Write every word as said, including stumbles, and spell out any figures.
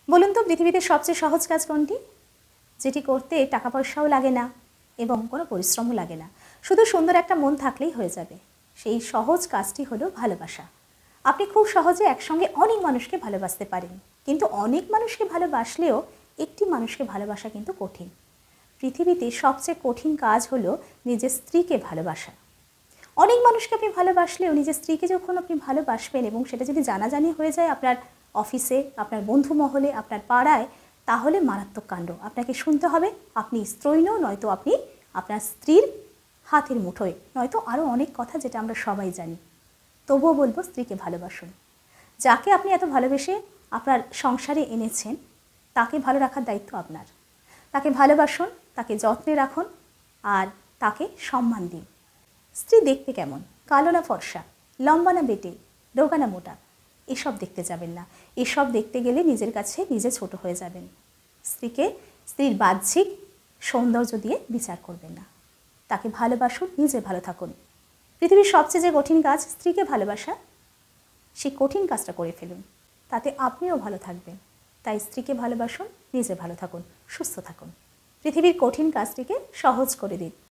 বলুন তো পৃথিবীতে সবচেয়ে সহজ কাজ কোনটি? যেটি করতে টাকা পয়সাও লাগে না এবং কোনো পরিশ্রমও লাগে না, শুধু সুন্দর একটা মন থাকলেই হয়ে যাবে। সেই সহজ কাজটি হলো ভালোবাসা। আপনি খুব সহজে একসঙ্গে অনেক মানুষকে ভালোবাসতে পারেন, কিন্তু অনেক মানুষকে ভালোবাসলেও একটি মানুষকে ভালোবাসা কিন্তু কঠিন। পৃথিবীতে সবচেয়ে কঠিন কাজ হলো নিজের স্ত্রীকে ভালোবাসা। অনেক মানুষকে আপনি ভালোবাসলেও নিজের স্ত্রীকে যখন আপনি ভালোবাসবেন এবং সেটা যদি জানাজানি হয়ে যায় আপনার অফিসে, আপনার বন্ধু মহলে, আপনার পাড়ায়, তাহলে মারাত্মক কাণ্ড। আপনাকে শুনতে হবে আপনি স্ত্রৈণ, নয়তো আপনি আপনার স্ত্রীর হাতের মুঠোয়, নয়তো আরও অনেক কথা যেটা আমরা সবাই জানি। তবুও বলবো স্ত্রীকে ভালোবাসুন। যাকে আপনি এত ভালোবেসে আপনার সংসারে এনেছেন তাকে ভালো রাখার দায়িত্ব আপনার। তাকে ভালোবাসুন, তাকে যত্নে রাখুন আর তাকে সম্মান দিন। স্ত্রী দেখতে কেমন, কালো না ফর্সা, লম্বা না বেটে, রোগা না মোটা, এসব দেখতে যাবেন না। এসব দেখতে গেলে নিজের কাছে নিজে ছোট হয়ে যাবেন। স্ত্রীকে স্ত্রীর বাহ্যিক সৌন্দর্য দিয়ে বিচার করবেন না। তাকে ভালোবাসুন, নিজে ভালো থাকুন। পৃথিবীর সবচেয়ে যে কঠিন কাজ স্ত্রীকে ভালোবাসা, সেই কঠিন কাজটা করে ফেলুন, তাতে আপনিও ভালো থাকবেন। তাই স্ত্রীকে ভালোবাসুন, নিজে ভালো থাকুন, সুস্থ থাকুন। পৃথিবীর কঠিন কাজটিকে সহজ করে দিন।